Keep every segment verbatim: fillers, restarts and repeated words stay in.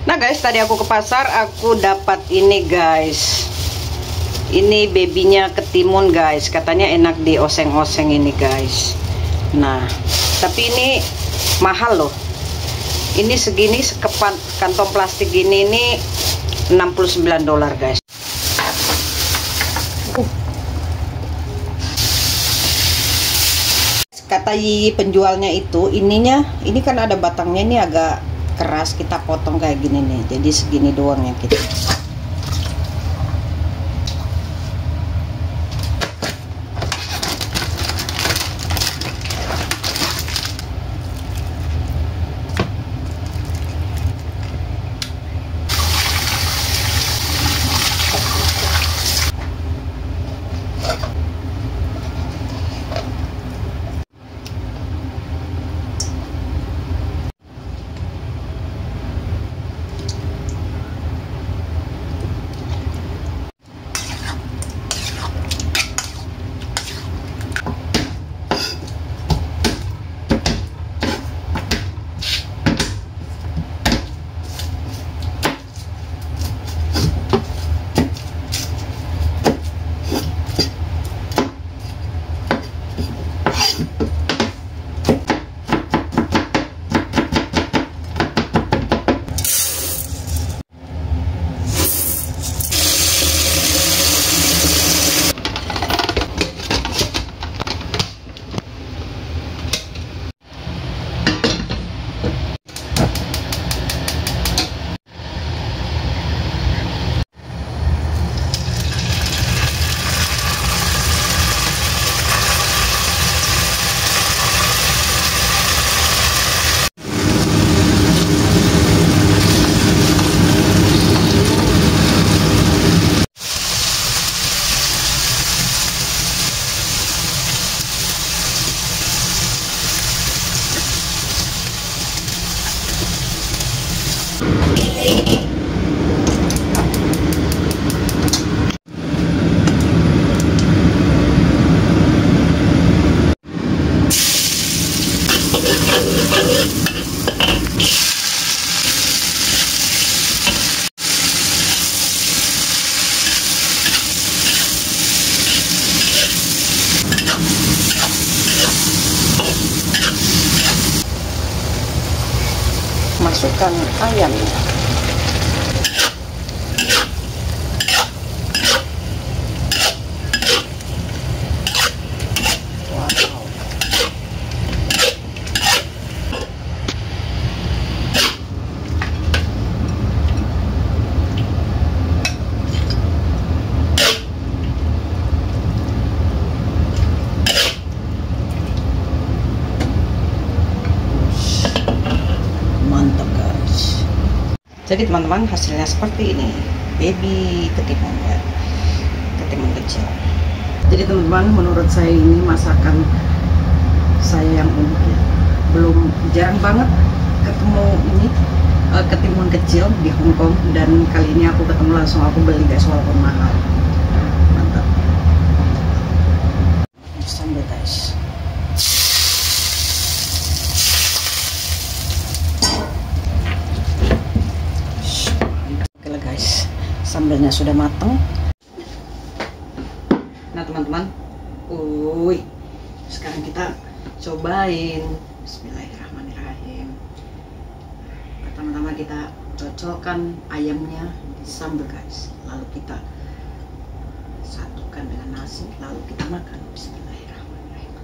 Nah guys, tadi aku ke pasar, aku dapat ini guys. Ini babynya ketimun guys. Katanya enak di oseng-oseng ini guys. Nah, tapi ini mahal loh. Ini segini sekepan kantong plastik gini ini enam puluh sembilan dolar guys. Uh. Kata penjualnya itu, ininya, ini kan ada batangnya, ini agak keras, kita potong kayak gini nih, jadi segini doang ya kita. Masukkan ayamnya. Jadi teman-teman, hasilnya seperti ini, baby ketimun ya, ketimun kecil. Jadi teman-teman, menurut saya ini masakan saya yang unik ya. Belum, jarang banget ketemu ini uh, ketimun kecil di Hong Kong, dan kali ini aku ketemu langsung, aku beli guys walaupun mahal. Mantap. Sambal guys. Guys, sambalnya sudah matang. Nah teman-teman, woi, sekarang kita cobain. Bismillahirrahmanirrahim. Pertama-tama kita cocokkan ayamnya di sambal guys, lalu kita satukan dengan nasi, lalu kita makan. Bismillahirrahmanirrahim.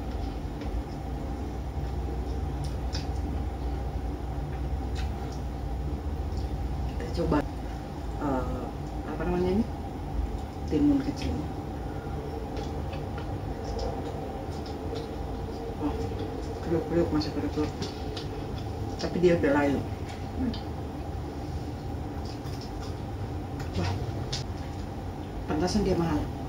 Kita coba Uh, apa namanya ini, timun kecil. Oh, kriuk-kriuk, masih kriuk-kriuk, tapi dia udah layu. hmm. Wah, pantasan dia mahal.